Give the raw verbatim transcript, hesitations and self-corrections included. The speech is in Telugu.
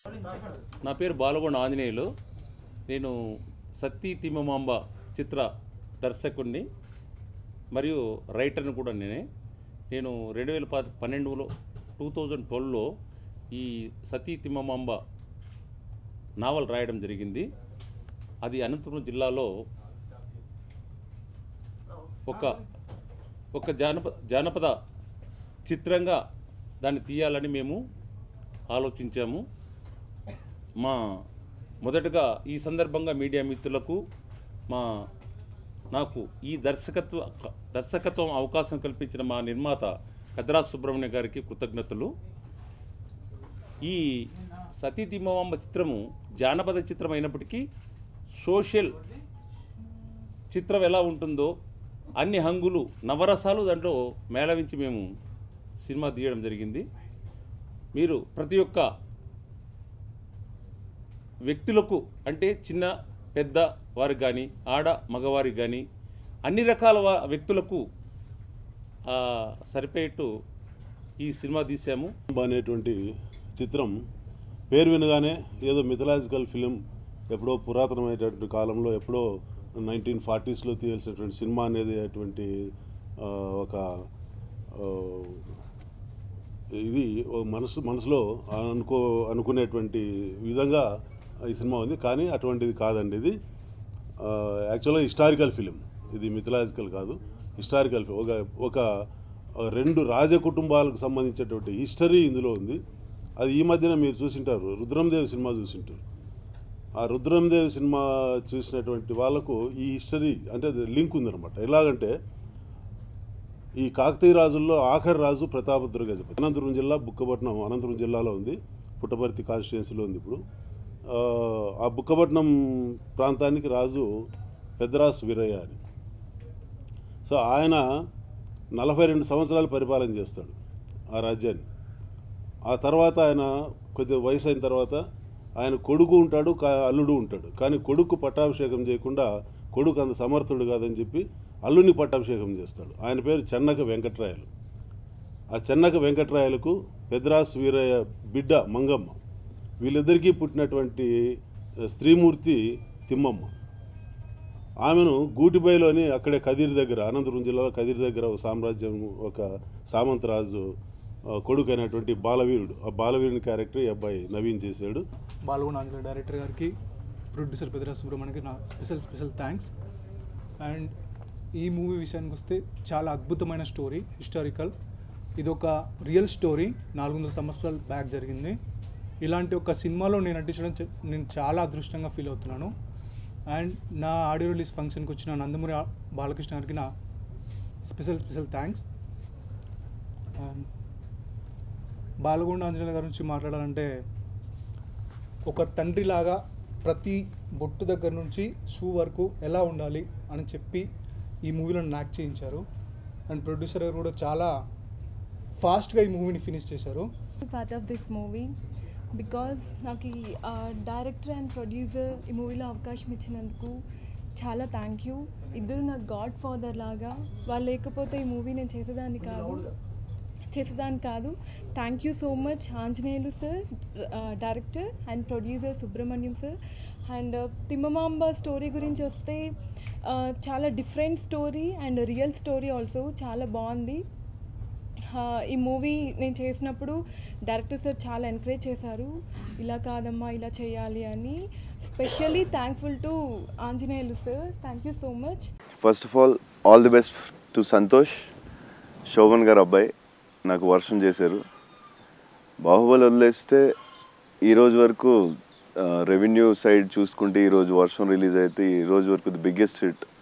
నా పేరు బాలగొండ ఆంజనేయులు. నేను సతీ తిమ్మమాంబ చిత్ర దర్శకుడిని మరియు రైటర్ని కూడా నేనే. నేను రెండు వేల ప పన్నెండులో టూ థౌజండ్ ట్వెల్వ్లో ఈ సతీ తిమ్మమాంబ నావల్ రాయడం జరిగింది. అది అనంతపురం జిల్లాలో ఒక ఒక జానపద జానపద చిత్రంగా దాన్ని తీయాలని మేము ఆలోచించాము. మా మొదటగా ఈ సందర్భంగా మీడియా మిత్రులకు మా నాకు ఈ దర్శకత్వ దర్శకత్వం అవకాశం కల్పించిన మా నిర్మాత పెద్దరాజు సుబ్రహ్మణ్య గారికి కృతజ్ఞతలు. ఈ సతీ తిమ్మమాంబ చిత్రము జానపద చిత్రం అయినప్పటికీ సోషల్ చిత్రం ఎలా ఉంటుందో అన్ని హంగులు నవరసాలు దాంట్లో మేళవించి మేము సినిమా తీయడం జరిగింది. మీరు ప్రతి ఒక్క వ్యక్తులకు అంటే చిన్న పెద్ద వారికి కానీ ఆడ మగవారికి కానీ అన్ని రకాల వ్యక్తులకు సరిపోయేట్టు ఈ సినిమా తీసాము. అనేటువంటి చిత్రం పేరు వినగానే ఏదో మిథలాజికల్ ఫిలిం, ఎప్పుడో పురాతనమైనటువంటి కాలంలో ఎప్పుడో నైన్టీన్ ఫార్టీస్లో తీయాల్సినటువంటి సినిమా అనేది అటువంటి ఒక ఇది మనసు మనసులో అనుకో అనుకునేటువంటి విధంగా ఈ సినిమా ఉంది. కానీ అటువంటిది కాదండి. ఇది యాక్చువల్గా హిస్టారికల్ ఫిలిం. ఇది మిథలాజికల్ కాదు, హిస్టారికల్ ఫిలిం. ఒక ఒక రెండు రాజ కుటుంబాలకు సంబంధించినటువంటి హిస్టరీ ఇందులో ఉంది. అది ఈ మధ్యన మీరు చూసింటారు, రుద్రందేవి సినిమా చూసింటారు. ఆ రుద్రందేవి సినిమా చూసినటువంటి వాళ్ళకు ఈ హిస్టరీ అంటే అది లింక్ ఉందన్నమాట. ఎలాగంటే ఈ కాకతీయ రాజుల్లో ఆఖరి రాజు ప్రతాపరుద్ర గజపతి. అనంతపురం జిల్లా బుక్కపట్నం అనంతపురం జిల్లాలో ఉంది, పుట్టపర్తి కాన్స్టిట్యుయెన్సీలో ఉంది. ఇప్పుడు ఆ బుక్కపట్నం ప్రాంతానికి రాజు పెద్దరాజు వీరయ్య అని. సో ఆయన నలభై రెండు సంవత్సరాలు పరిపాలన చేస్తాడు ఆ రాజ్యాన్ని. ఆ తర్వాత ఆయన కొద్దిగా వయసు అయిన తర్వాత ఆయన కొడుకు ఉంటాడు, అల్లుడు ఉంటాడు. కానీ కొడుకు పట్టాభిషేకం చేయకుండా కొడుకు అంత సమర్థుడు కాదని చెప్పి అల్లుని పట్టాభిషేకం చేస్తాడు. ఆయన పేరు చెన్నక వెంకట్రాయలు. ఆ చెన్నక వెంకట్రాయలకు పెద్దరాజు వీరయ్య బిడ్డ మంగమ్మ, వీళ్ళిద్దరికీ పుట్టినటువంటి స్త్రీమూర్తి తిమ్మమ్మ. ఆమెను గూటిబైలోని అక్కడే కదిరి దగ్గర, అనంతపురం జిల్లాలో కదిరి దగ్గర ఒక సామ్రాజ్యం, ఒక సామంతరాజు కొడుకు అయినటువంటి బాలవీరుడు, ఆ బాలవీరుని క్యారెక్టర్ ఈ అబ్బాయి నవీన్ చేశాడు. బాలగొండ ఆంజనేయ డైరెక్టర్ గారికి, ప్రొడ్యూసర్ పెద్దరాజు సుబ్రహ్మణ్యకి నా స్పెషల్ స్పెషల్ థ్యాంక్స్. అండ్ ఈ మూవీ విషయానికి వస్తే చాలా అద్భుతమైన స్టోరీ, హిస్టారికల్. ఇది ఒక రియల్ స్టోరీ, నాలుగు వందల సంవత్సరాల బ్యాక్ జరిగింది. ఇలాంటి ఒక సినిమాలో నేను నటించడం నేను చాలా అదృష్టంగా ఫీల్ అవుతున్నాను. అండ్ నా ఆడియో రిలీజ్ ఫంక్షన్కి వచ్చిన నందమూరి బాలకృష్ణ గారికి నా special special thanks. Balagonda Anjaneya గారి నుంచి మాట్లాడాలంటే, ఒక తండ్రిలాగా ప్రతి బొట్టు దగ్గర నుంచి షూ వరకు ఎలా ఉండాలి అని చెప్పి ఈ మూవీలో యాక్ట్ చేయించారు. అండ్ ప్రొడ్యూసర్ గారు కూడా చాలా ఫాస్ట్గా ఈ మూవీని ఫినిష్ చేశారు. Part of this movie because నాకు ఈ డైరెక్టర్ అండ్ ప్రొడ్యూసర్ ఈ మూవీలో అవకాశం ఇచ్చినందుకు చాలా థ్యాంక్ యూ. ఇద్దరు నాకు గాడ్ ఫాదర్ లాగా. వాళ్ళు లేకపోతే ఈ మూవీ నేను చేసేదాన్ని కాదు చేసేదాన్ని కాదు thank you so much Anjaneyulu sir, director and producer Subrahmanyam sir. And Timmamamba story గురించి వస్తే చాలా different story and real story also, చాలా బాగుంది. ఈ మూవీ నేను చేసినప్పుడు డైరెక్టర్ సార్ చాలా ఎంకరేజ్ చేశారు, ఇలా కాదమ్మా ఇలా చేయాలి అని. Specially thankful to Anjaneyulu sir, thank you so much. First of all all the best to Santosh, Shobhan garu అబ్బాయి నాకు వర్షం చేశారు. బాహుబలి వదిలేస్తే ఈరోజు వరకు రెవెన్యూ సైడ్ చూసుకుంటే ఈరోజు వర్షం రిలీజ్ అయితే ఈరోజు వరకు ది బిగ్గెస్ట్ హిట్